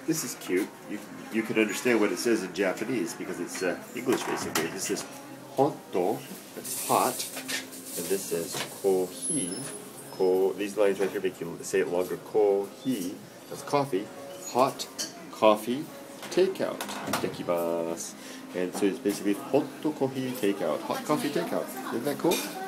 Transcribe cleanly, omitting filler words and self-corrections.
This is cute. You can understand what it says in Japanese because it's English basically. This says honto, that's hot, and this says kohi. These lines right here make you say it longer. Kohi, that's coffee. Hot coffee takeout. Dekimasu. And so it's basically honto kohi takeout. Hot coffee takeout. Isn't that cool?